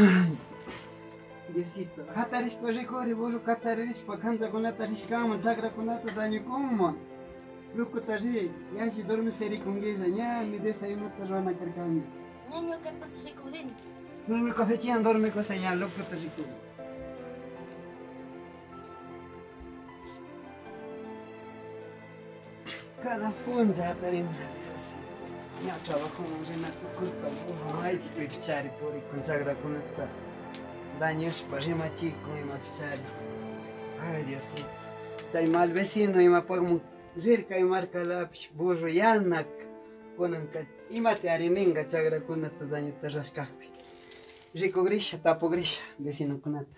Diosito, hatarishpa rikuri burro kacharirishpa kanchakunata rishkaman chakrakunata dañukunman. Lukuta ri, yashi dormisirikungilla ñami desayunota ruanakarkani. Ñaño ñuqatas rikurini. Nuna cafechian dormikusa ña lukuta rikuri. Cada punza hatarimsa Diosito. Ña trabajoman rinatukurka burro maypi pichari purikun chakrakunata. Dañushpa rimachikun ima pichari. Ay Diosito. Chay mal vecino imapakmun rirka imarkalapish burro yanak kunanka imate arininga chakrakunata dañuta rashkaqpi. Rikugrisha tapugrisha vecinokunata.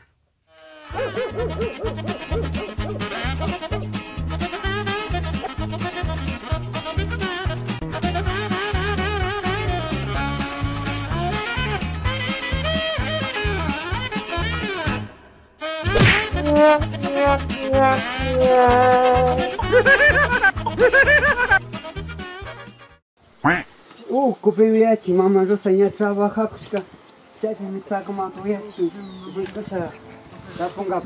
Kupiviachi, mamá Rosa ya trabaja, pues ya me está como viachi, cosa la ponga.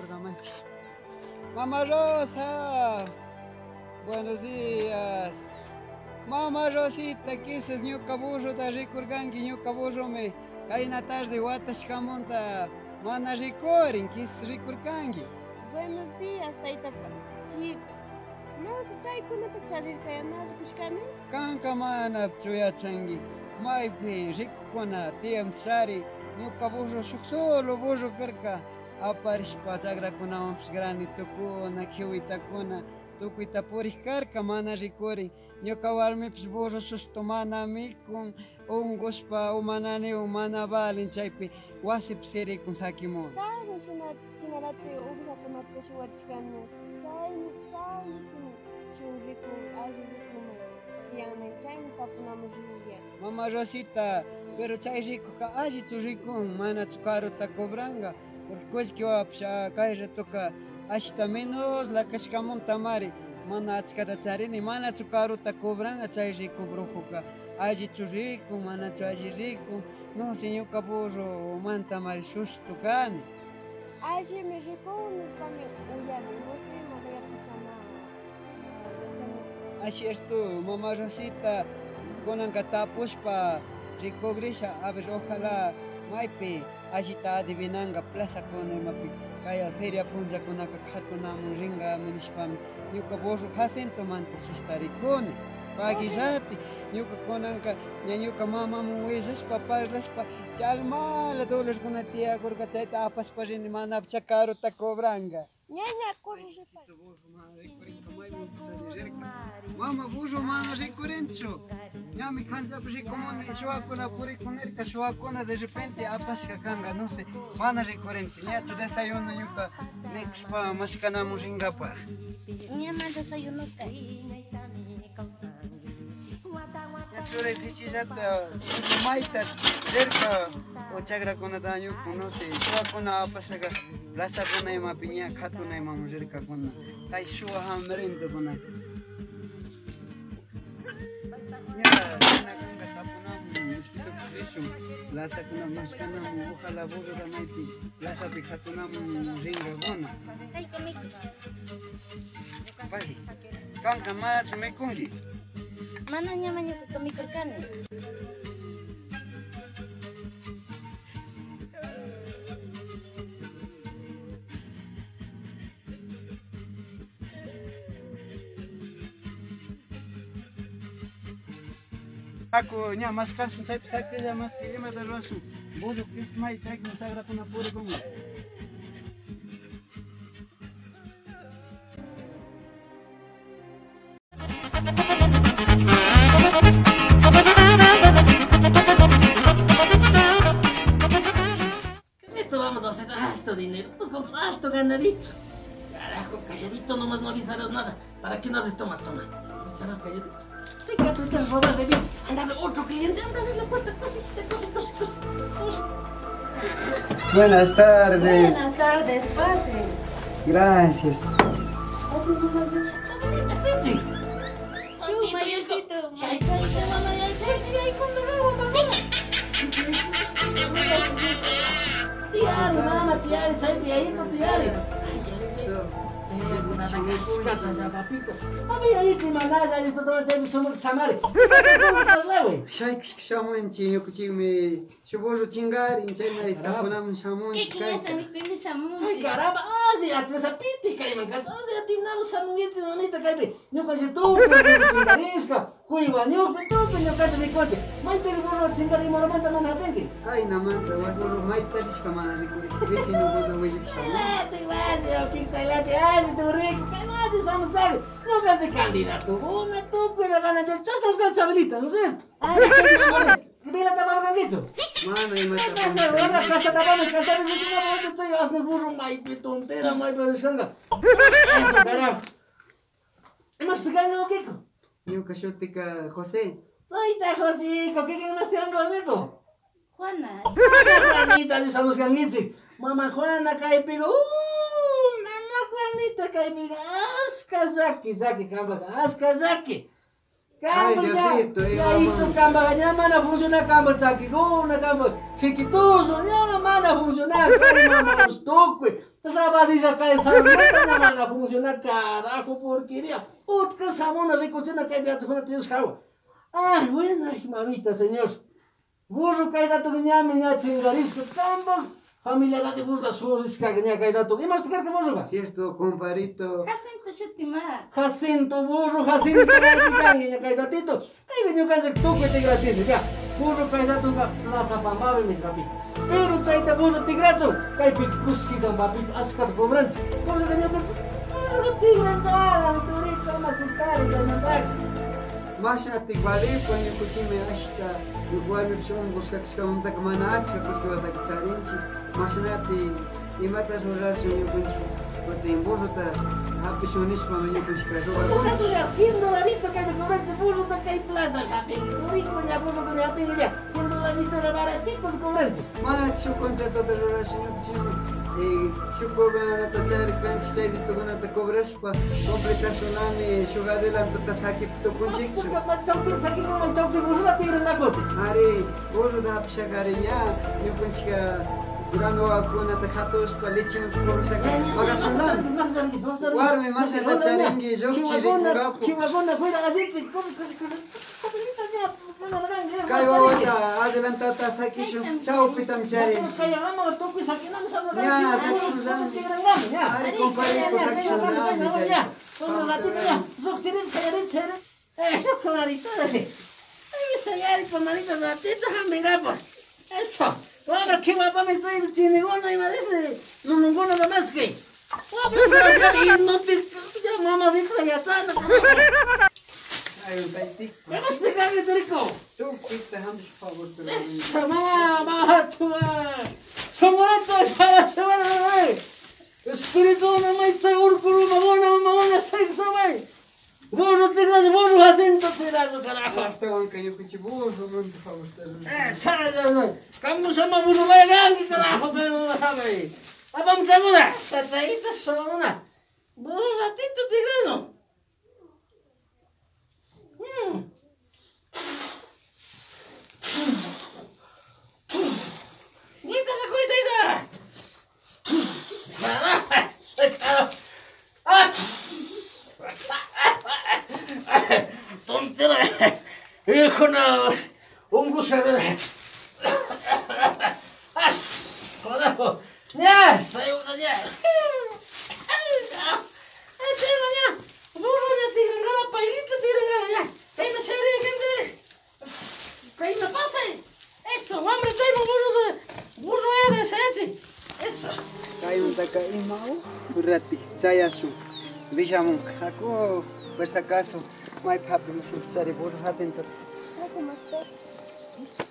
Mamá Rosa, buenos días. Mamá Rosita, ¿qué es ñuka burro da rikurgangi ñuka burro me kaina tarde watash kamonta mana rikurin, ¿qué es rikurgangi? Buenos días, Taita Chito. No se chaykunata charirkayanaqa kushkani? Kanka mana chuyachangi. Maypi rikukuna tiyam chari ñuka burro shuk solo burro karka aparishpa chakrakunawanpish granitukuna, kiwitakuna tukuyta purik karka mana rikurin. Ñuka warmipish burro susto mana mikun, ungushpa umananiwan mana balin chaypi wasipi sirikun sakimun. Claro, chinarati ubijakunata shuwachkani. Mamá Rosita, pero chay rico ka allichu rikun, mana caruta cobranga, porque kuchki wapsha kay ratoka hasta menos la kashkamunta mari, mana achkata charini, mana caruta cobranga chay rico brujuka, allichu rikun, mana chay rikun, no señor burro manta mari shushtu kani. Alli me rikun, kami uyami, no sé, mamá pichana. Así es tú, mamá Rosita, konanka tapushpa rikugrisha, a ver, ojalá maypi allita adivinanga plaza konaimapi kaya feria punza konaka khatunamun ringa minishpami ñuka burro Jacinto manta sustarikuni pagillati ñuka konanka ña ñuka mamamun willashpa parlashpa chalmala dolarkuna tiyakurka chayta apashpa rini manapi chakaruta cobranga. Ñaña kurrispa. Mama burro mana rikurinchu. Ñami kansapi rikumuni shuwakuna purikunirka shuwakuna de repente apashka kanga no sé mana rikurinchu. Ñachu desayuno ñuka nikushpa mashkanamun rinkapaq. Ñama desayunuka. Ñachuri pichillata mayta rirka o chakrakunata ñuka no sé shuwakuna apashka plazakuna imapi ña khatuna imamun rirkakuna kay shuwa hamrintukunaka. Plaza kuna mashkanamun ojalá burro maypi plaza pi khatunamun rinkakuna. Vale, kanka manachu mikunki? Mana ñama ñuka mikurkani. Aku nya mas kasun chay pisakilla mas que ima de rosu burro que es mai chay que sagra kuna puri como. ¿Qué es esto? Vamos a hacer harto dinero, pues con harto ganadito. Carajo, calladito nomás no avisarás nada. ¿Para qué no hables? Toma. Avisarás calladito. Sí que apretas, robas de bien. Anda, otro cliente, anda, abre la puerta, cose. Buenas tardes. Buenas tardes, pase. Gracias. Chavalita, vete. Mayocito. Ay, cállate, mamá, ya, ahí con la agua, mamá. Tiari, mama, tiari, chay piadito, tiari. Papito. Mami, ahí te mandas, ahí está todo chay somos samari. Shaykush shamun chi yukuchikmi shuburru chingari chay mari tapunamun shamunchi kayka. Ay, caramba, si a ti esa piti cae, me encanta. A ti nada samunguete, mamita, cae. No cae tú, pero chingarisca. Cuiva, no, pero tú, no cae mi coche. Mai te burro chingari, moramanta, mana pengi. Kay naman burro mai tashka mana rikuri. Vecino burro wajik shamun. Late, vas, yo quita late, ay, tu rico, cae más, estamos claro. No cae candidato, una tú, pero gana yo, chastas con chabelita, ¿no sabes? Ay, no, Bila tapar kan gitu. Mana ima Warna kasta tapamos, kasta bisa kita mau tuh saya asal burung mai pitontera mai bereskan ka. Eso, carajo. Mas pegando o qué? Ñuka shutika José. Oita, José, ¿qué más te han comido? Juana. Juanita, si estamos cangichi. Mamá Juana cae pigo. Mamá Juanita cae pigo. Askazaki, zaki, kamba, askazaki. Ay, Diosito, ya itu kamba nya mana funciona kamba zaki, go na kamba. Sikituso nya mana funciona, cae mamá stokwe. Esa badilla cae salmenta nya mana funciona, carajo, porquería. Utka samona recocina cae de atzona tienes jawa. Ay, buena, mamita, señor. Burro cae rato nya me nya chingarisco, kamba. Familia de burda suris cagña cae rato. ¿Y más te carga burro? Si esto, comparito. Jacinto Shutima. Jacinto, burro, Jacinto, cae cae ratito. Cae venido cáncer tú que te gracias, ya. Burro cae rato plaza pambabe mi papito. Pero chaita burro tigracho. Cae picuski don papito, ascar cobranza. ¿Cómo se cañó pensar? Burro tigrangala, mi turico, más estar, ya no traga. Mashati gwaripa ñukuchimi ashta warmipish unqushkakashkamuntaqa mana achka kuskawataka charinchik mashanati imata rurashun ñukunchik kutin burruta hapishun nishpami ñukunchikqa rugakunchik. $100 que me cobraste burro de cae plata, jape. Turico ya burro con ya tengo ya. $100 era baratito de cobrante. Mana shu contratota rurashun ñukunchik shu cobranata charikanchik chayllitukunata cobrashpa completasunami shuk adelantota sakip tukunchikchu. Chawpi saki como chawpi burro la tira na cote. Ari burruta hapishakari ña ñukunchikqa granuwakunata hatushpa lechimanta cobrashaka pagasunlami. Warmi mashata charinki lluqchi rikungapu. Kiwakuna fuera así, Kay wawata adelantata sakishun chawpitam charin. Ya, sakishunlami. Ari comparito sakishunlami chay. Un ratito ya, zokchirin chayarin chayarin. Eso, comadrito, ay, sayari, comadrito, ratito, amiga, pues. Eso. Ahora, ¿qué guapa me estoy chinigona y me dice, lulungona nomás que. No te. Ya, mamá, dijo, ya sana. Ay, un taitik. Vamos a dejarle, Torico. Tu pita hamsh favor. Eso, mamá, tú. Somorato, para semana, Espíritu, mamá, está urcuru, mamona, sexo, güey. Burro, te das burro, Jacinto, te das, carajo. Hasta wanka ñukunchik burro mundu favor. Chaval, ¿cómo se llama burro legal, carajo, pero sabe? Vamos a mudar. Sachadita son una. Burro, Jacinto, te das, Cuida. Tontera, hijo no, un gusano. Carajo, ya, saiu ya. Burro ya tiran gana, pailita tiran gana ya. Hay una serie gente. Que me pase. Eso, hombre, tengo burro eres, gente. Eso. Kayuntaka imau urrati chayasu vishamun aku por si acaso mai papi mushari burro Jacinto. ¿Cómo estás?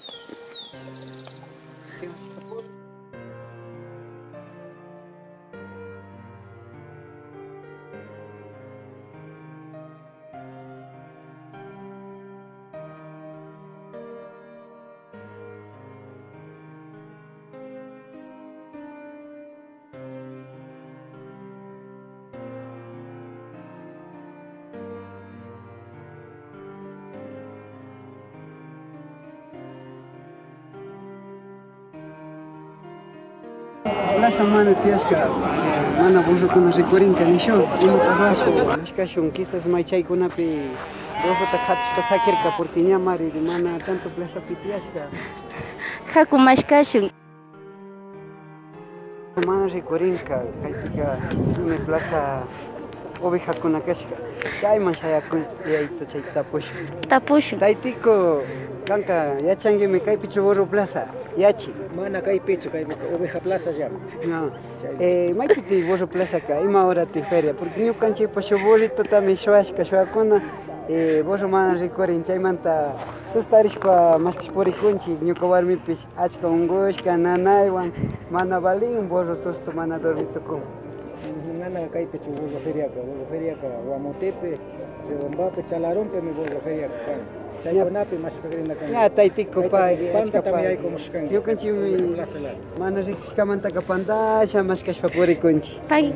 plaza mana tiasca, mana burro con los recuerinca ni yo, uno tabaco, escashun quizás maichay kunapi, burro tajatus kasakirka porque ñamari de mana tanto plaza pitiasca. Haku mashkashun. Mana recuerinca, kaitika, me plaza oveja con akashka. Chay mashaya con yaito chay tapush. Tapush. Taitiko kanka yachangi me kai pichu burro plaza. Yachi. Mana kai pichu kai oveja plaza ya. No. Maipiti burro plaza ka ima hora ti feria porque yo canchi pasho burrito también shoashka shoakuna burro mana recuerin chay manta sustarishpa maskis porikunchi ñuka warmipish achka ungushka nanaywan mana balin burro susto mana dormito con. Mana kai pichu burro feria ka Guamotepe, Rebombape, Chalarompe mi burro feria ka. Chayanapi mas kagrina kan. Ya taitiko pa Panta también hay como scan. yo canchi mi mana rikishka manta ka pandasha maskashpa porikunchi. Pagi.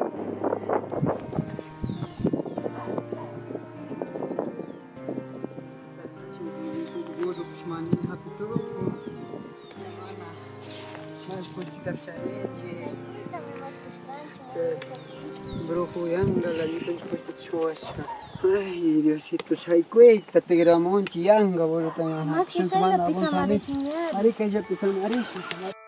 Brujo yanga la vida después de chuasca. Ay, Diosito, shaykuita te gramonchi yanga, boludo. Marica, yo te son arish.